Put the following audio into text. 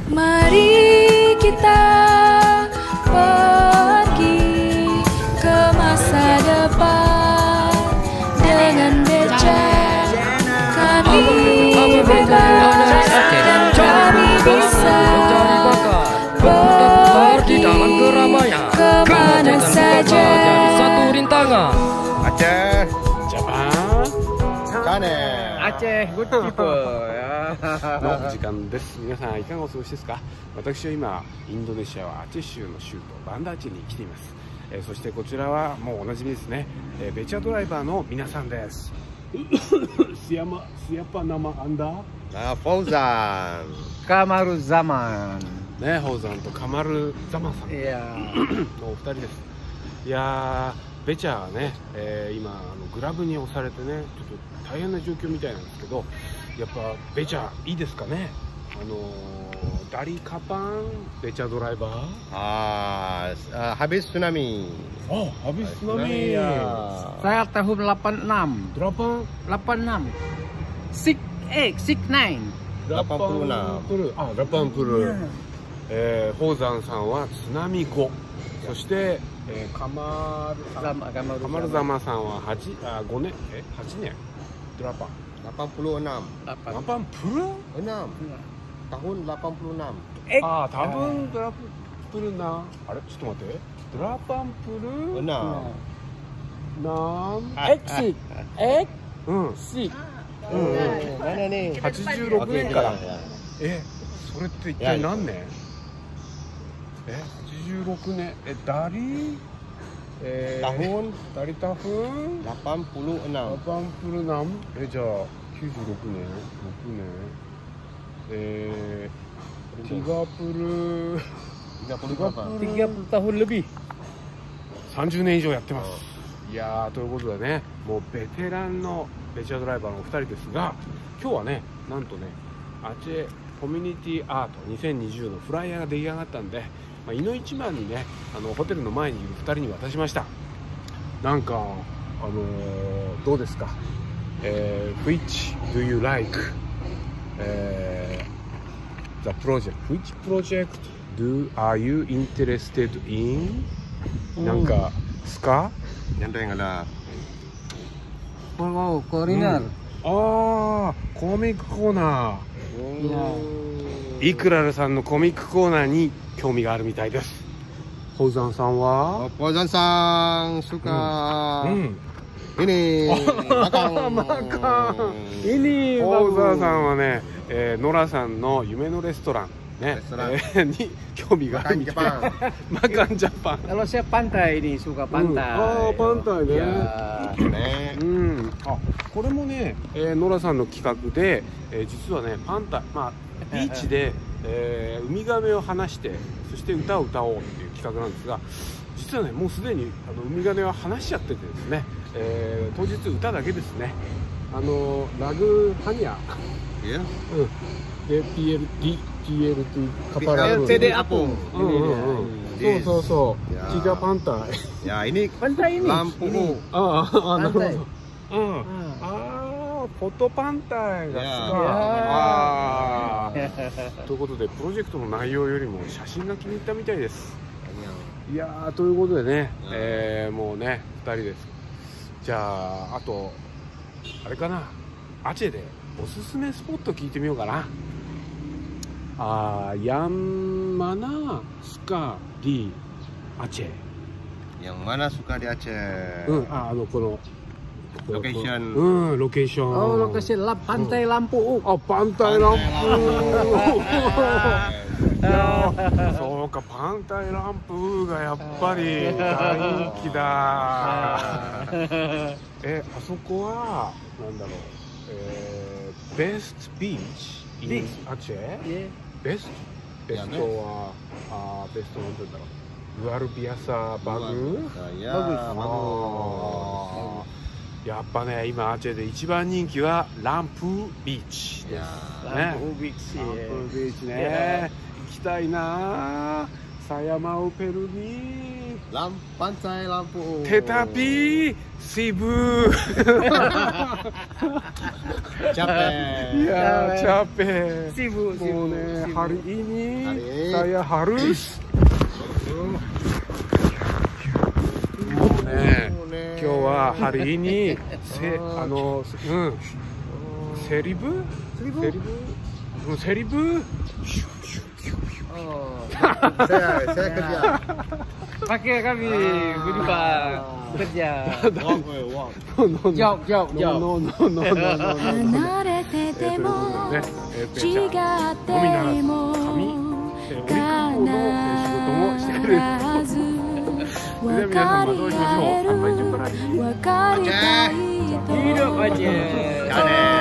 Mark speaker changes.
Speaker 1: Mari kita pergi ke masa depan dengan beca. Kami bebas dan kami bisa pergi kemana saja.
Speaker 2: Satu rintangan.
Speaker 3: Aceh.
Speaker 4: Jepang.
Speaker 3: Kane.
Speaker 2: Aceh, good people.
Speaker 4: の時間です。皆さんいかがお過ごしですか？私は今インドネシアはアチェ州の州都バンダーチェに来ています。そしてこちらはもうおなじみですね。ベチャドライバーの皆さんです。siapa nama Anda?
Speaker 3: Fauzan.
Speaker 2: Kamarul Zaman.
Speaker 4: ね、フォーザンとカマルザマンさんのお二人です。いやー、ベチャーがね、今グラブに押されてね、ちょっと大変な状況みたいなんですけど、やっぱベチャーいいですかね。ダリカパンベチャドライバー。
Speaker 3: Habis tsunami.
Speaker 4: Oh, habis tsunami.
Speaker 2: Saya tahun 86. 86. 69.
Speaker 4: ラパンプル。あ、ラパンプル。フォーザンさんは津波後。そして、カマルザマさんは5年8年。ドラパン。
Speaker 3: 86.
Speaker 4: ラパンプル
Speaker 3: 6 tahun 86.
Speaker 4: ああ、多分ドラプルな。あれ、ちょっと待って。ドラパンプル
Speaker 3: 6.
Speaker 4: 86年から。それって一体何年？86年。ダリ
Speaker 3: tahun
Speaker 4: 86
Speaker 3: 86.
Speaker 4: ラパンプル何？じゃあ96年6年。30
Speaker 2: tahun lebih.
Speaker 4: 30年以上やってます。いやー、ということでね、もうベテランのベチャドライバーのお二人ですが、今日はね、なんとね、アチェコミュニティアート2020のフライヤーが出来上がったんで、いの一番にね、ホテルの前にいる2人に渡しました。なんかどうですか、Which do you like? The project. Which project are you interested in? なんかスカ
Speaker 3: Yang yang ada.
Speaker 2: Oh, Coriner.
Speaker 4: ああ、コミックコーナー。イクラルさんのコミックコーナーに興味があるみたいです。フォーザンさんは
Speaker 3: Fauzan sang suka ini makan.
Speaker 4: Ini フォーザンさんはね、ノラさんの夢のレストランね、に興味があるみたい。マカンジャパン。
Speaker 2: Kalau saya pantai ini suka pantai.
Speaker 4: ああ、パンタイね。これもね、ノラさんの企画で、実はね、パンタイ、ビーチで、ウミガメを放して、そして歌を歌おうっていう企画なんですが、実はね、もうすでにウミガメは放しちゃっててですね、当日歌だけですね。ラグハニャ。で TLT カパラル
Speaker 2: LTD Apung.
Speaker 4: そう。tiga pantai.
Speaker 3: Ya ini
Speaker 2: Pantai ini.
Speaker 3: Lampu.
Speaker 4: なるほど。フォトパンタイがということで、プロジェクトの内容よりも写真が気に入ったみたいです。いやー、ということでね、もうね、2人です。じゃあ、あとあれかな、アチェでおすすめスポット聞いてみようかな。Yang mana suka di Aceh?
Speaker 3: Yang mana suka di Aceh?
Speaker 4: この
Speaker 3: ロケーション。
Speaker 4: ロケーション。
Speaker 2: Oh, lokasi Pantai Lampu.
Speaker 4: あ、パンタイランプ。そうか、パンタイランプがやっぱり大人気だ。あそこはなんだろう。ベストビーチ in Aceh? ベストはベストなんて言うんだろう。ルアルビアサバグ。やっぱね、今アチェで一番人気はランプビーチです。ランプビーチね。行きたいな。Saya mau pergi
Speaker 3: Pantai Lampu.
Speaker 4: Tetapi 水分
Speaker 3: キャペ
Speaker 4: いやー、capek.
Speaker 2: Sibuk,
Speaker 4: Mau
Speaker 2: sibuk,
Speaker 4: nih,
Speaker 2: sibuk.
Speaker 4: hari ini
Speaker 3: Hari ini.
Speaker 4: saya harus mau nih, 今日はhari ini seribu
Speaker 2: Oh.
Speaker 3: saya kerja.
Speaker 2: Pakai kami berdua kerja.
Speaker 3: Walk, walk.
Speaker 2: Jauh, jauh, jauh.
Speaker 4: no.
Speaker 1: 離れてても違っても必ず分かり合える分かりたいと
Speaker 2: Hidup aja.
Speaker 3: Jangan.